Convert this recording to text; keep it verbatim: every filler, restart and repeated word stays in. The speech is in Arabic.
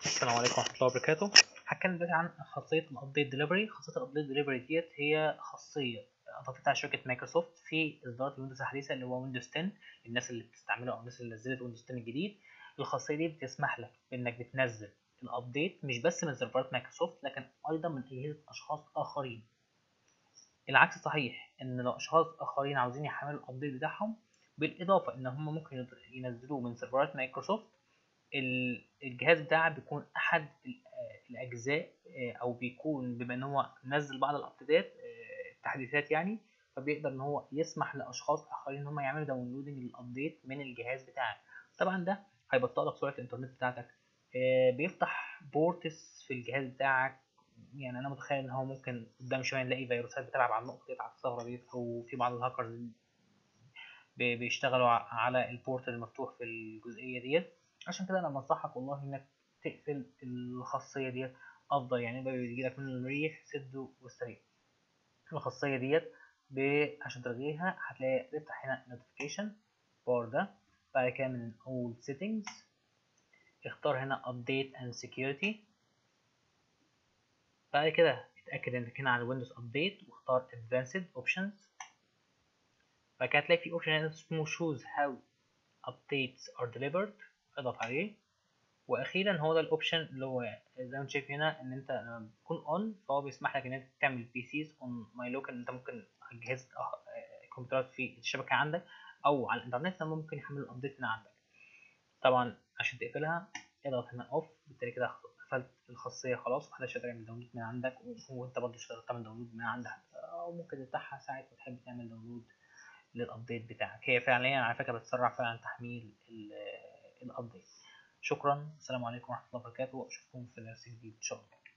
السلام عليكم ورحمة الله وبركاته. هتكلم دلوقتي عن خاصية الابديت ديليفري. خاصية الابديت ديليفري ديت هي خاصية اضافتها شركة مايكروسوفت في اصدارات الويندوز الحديثة اللي هو ويندوز عشرة. الناس اللي بتستعمله او الناس اللي نزلت ويندوز عشرة الجديد، الخاصية دي بتسمح لك بانك بتنزل الابديت مش بس من سيرفرات مايكروسوفت لكن ايضا من اجهزة اشخاص اخرين. العكس صحيح، ان لو اشخاص اخرين عاوزين يحملوا الابديت بتاعهم، بالاضافة ان هم ممكن ينزلوه من سيرفرات مايكروسوفت، الجهاز بتاعك بيكون احد الاجزاء، او بيكون بما ان هو نزل بعض الابديتات التحديثات يعني، فبيقدر ان هو يسمح لاشخاص اخرين ان هم يعملوا داونلودنج للابديت من الجهاز بتاعك. طبعا ده هيبطئ لك سرعه الانترنت بتاعتك، بيفتح بورتس في الجهاز بتاعك. يعني انا متخيل ان هو ممكن قدام شويه نلاقي فيروسات بتلعب على النقطه دي، على الثغره دي، او في بعض الهاكرز بيشتغلوا على البورت المفتوح في الجزئيه ديت. عشان كده انا بنصحك والله انك تقفل الخاصيه ديت افضل، يعني يبقى بيجيلك من الريح سده واستريح. الخاصيه ديت عشان تلغيها هتلاقي تفتح هنا نوتيفيكيشن بار ده، بعد كده من اول سيتنجز اختار هنا update and security، بعد كده اتاكد انك هنا على ويندوز ابديت واختار advanced options، بعد كده هتلاقي في اوبشن هنا اسمه choose how updates are delivered، اضغط عليه. واخيرا هو ده الاوبشن اللي هو زي ما انت شايف هنا، ان انت لما بتكون اون فهو بيسمح لك ان انت تعمل بي سيز اون ماي لوكال، انت ممكن جهاز كمبيوترات في الشبكه عندك او على الانترنت لما ممكن يحمل الابديت من عندك. طبعا عشان تقفلها اضغط هنا اوف، بالتالي كده قفلت الخاصيه خلاص، محدش يقدر يعمل داونلود من عندك، وانت برضه مش هتقدر تعمل داونلود من عندك، او ممكن تفتحها ساعه ما تحب تعمل داونلود للابديت بتاعك. هي فعليا على فكره بتسرع فعلا تحميل الابديت. شكرا، السلام عليكم ورحمه الله وبركاته، واشوفكم في درس جديد ان شاء الله.